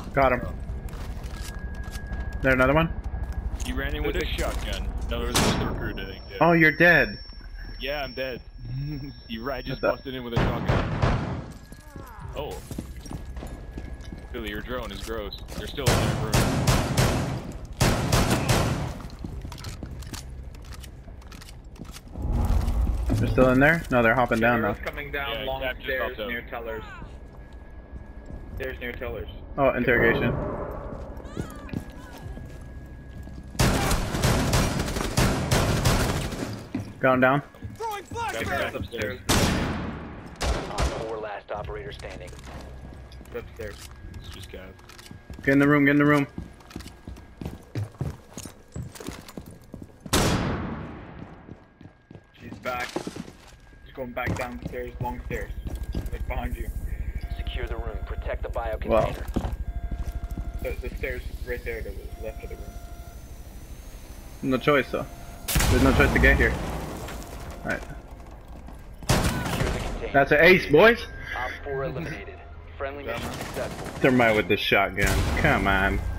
Got him. There another one? He ran in with a shotgun. No, there was another recruit, I think. Yeah. Oh, you're dead. Yeah, I'm dead. I just busted in with a shotgun. Oh. Billy, your drone is gross. They're still in their room. They're still in there? No, they're hopping down now. Coming down Yeah, long Cap just stairs hopped near tellers. Stairs near tellers. Oh, interrogation. Got him down. Cap upstairs. Op 4 last operator standing. Upstairs. It's just Cap. Get in the room, get in the room. She's back. She's going back down the stairs, long stairs. Like behind you. Secure the room. Protect the bio Wow. container. The stairs right there to the left of the room. No choice though. There's no choice to get here. Alright. Secure the container. That's an ace, boys! Op 4 eliminated. Friendly mission successful. Thermite with the shotgun. Come on.